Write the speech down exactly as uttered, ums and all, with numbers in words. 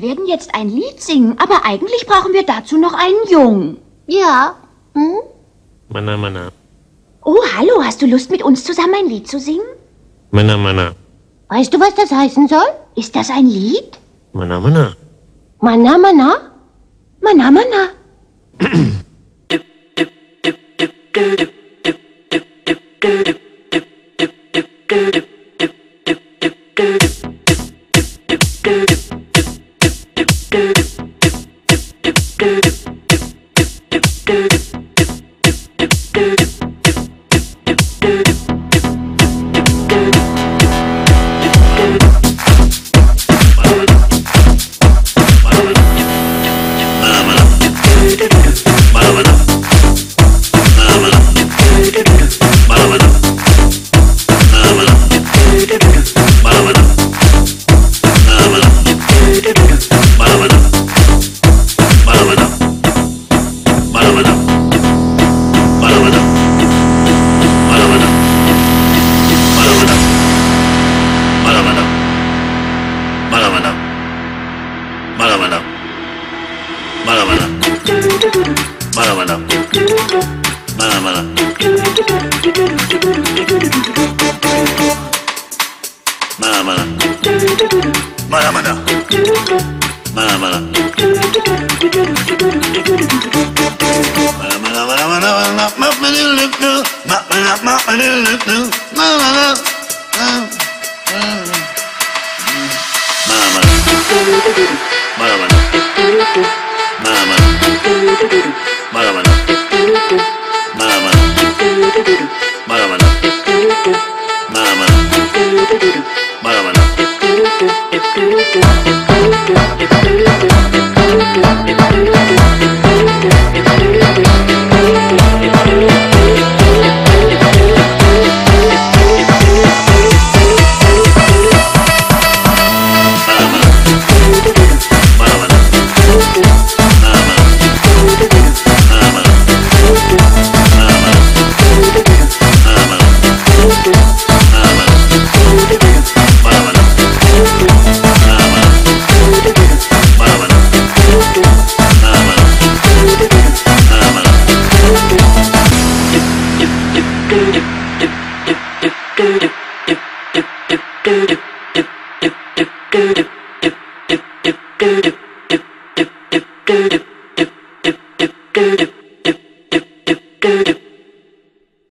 werden jetzt ein Lied singen, aber eigentlich brauchen wir dazu noch einen Jungen. Ja. Hm? Mana, mana. Oh, hallo, hast du Lust, mit uns zusammen ein Lied zu singen? Mana, mana. Weißt du, was das heißen soll? Ist das ein Lied? Mana, mana. Mana, mana? Mana, mana. do do do do do do do do do do do